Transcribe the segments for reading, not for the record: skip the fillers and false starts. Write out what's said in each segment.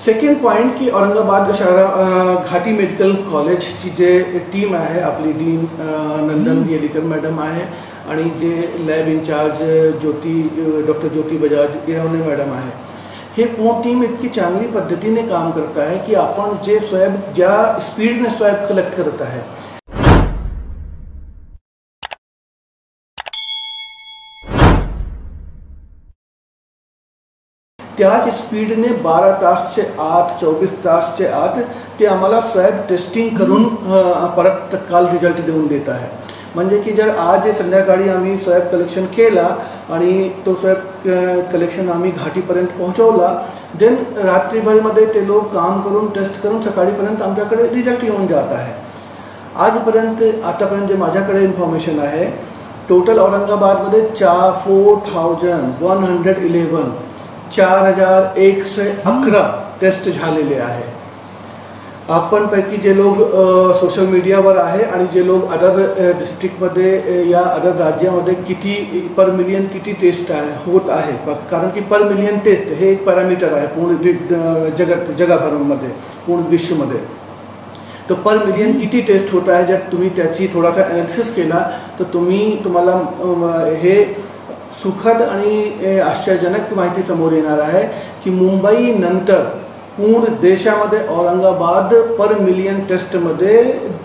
Second point की औरंगाबाद शहरा घाटी medical कॉलेजची जे टीम आहे, आपली डीन नंदन येलीकर मॅडम आहे आणि जे lab incharge doctor Jyoti Bajaj Irwane madam आहे, हे पूर्ण टीम इतकी चांगली पद्धतीने काम करत आहे की आपण जे स्वॅब ज्या स्पीडने स्वॅब कलेक्ट करत आहे त्याच स्पीडने 12 तासचे आत 24 तासचे आत ते आम्हाला स्वॅब टेस्टिंग करून परत तत्काल रिझल्ट देऊन देत आहे। म्हणजे की जर आज संध्याकाळी आम्ही स्वॅब कलेक्शन केला आणि तो स्वॅब कलेक्शन आम्ही घाटीपर्यंत पोहोचवला, देन रात्रीभरमध्ये ते लोक काम करून टेस्ट करून सकाळीपर्यंत आमच्याकडे रिझल्ट येऊन जात आहे। आजपर्यंत आतापर्यंत जे माझ्याकडे इन्फॉर्मेशन आहे, टोटल औरंगाबादमध्ये 4111 टेस्ट झालेले आहे। आपण पैकी जे लोग सोशल मीडियावर आहे आणि जे लोग अदर डिस्ट्रिक्टमध्ये या अदर राज्यामध्ये किती पर मिलियन किती टेस्ट होत आहे, कारण की पर मिलियन टेस्ट हे एक पॅरामीटर आहे पूर्ण जगभरामध्ये पूर्ण विश्वमध्ये। तो पर मिलियन किती टेस्ट होत आहे, जर तुम्ही त्याची थोडासा ॲनालिसिस केला तर तुम्हाला हे सुखद आणि आश्चर्यजनक माहिती समोर येणार आहे की मुंबई नंतर पूर्ण देशामध्ये औरंगाबाद पर मिलियन टेस्टमध्ये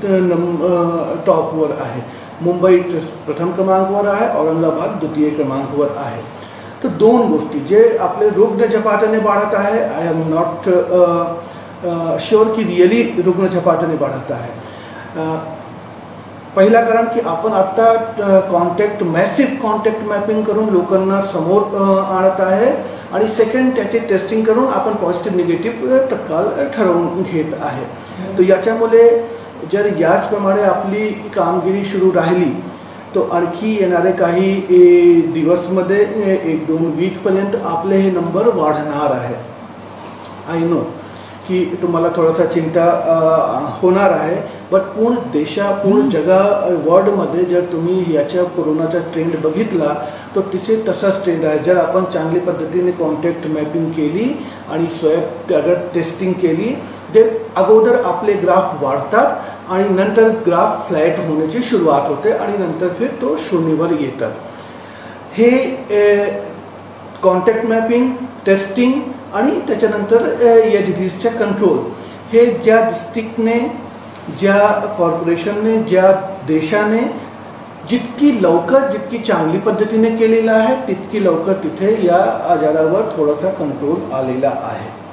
टॉपवर आहे। मुंबई प्रथम क्रमांकावर आहे, औरंगाबाद द्वितीय क्रमांकावर आहे। तर दोन गोष्टी जे आपले रुग्ण झपाट्याने वाढत आहे, आय एम नॉट श्योर की रिअली रुग्ण झपाट्याने वाढत आहे। पहिला कारण की आपण आता मॅसिव्ह कॉन्टॅक्ट मॅपिंग करून लोकांना समोर आणत आहे आणि सेकंड त्याची टेस्टिंग करून आपण पॉझिटिव्ह निगेटिव्ह तत्काल ठरवून घेत आहे। तर याच्यामुळे जर याचप्रमाणे आपली कामगिरी सुरू राहिली तो आणखी येणारे काही दिवसमध्ये 1-2 वीकपर्यंत आपले हे नंबर वाढणार आहे। आय नो की तुम्हाला थोडासा चिंता होणार आहे, बट पूर्ण वर्ल्डमध्ये जर तुम्ही याच्या कोरोनाचा ट्रेंड बघितला तो तिथे तसाच ट्रेंड आहे। जर आपण चांगली पद्धतीने कॉन्टॅक्ट मॅपिंग केली आणि स्वॅब अगर टेस्टिंग केली तर अगोदर आपले ग्राफ वाढतात आणि नंतर ग्राफ फ्लॅट होण्याची सुरुवात होते आणि नंतर फिर तो शून्यवर येतात। हे कॉन्टॅक्ट मॅपिंग, टेस्टिंग आणि त्याच्यानंतर या डिझीजच्या कंट्रोल हे ज्या डिस्ट्रिक्टने, ज्या कॉर्पोरेशनने, ज्या देशाने जितकी चांगली पद्धतीने केलेलं आहे तितकी लवकर तिथे या आजारावर थोडासा कंट्रोल आलेला आहे।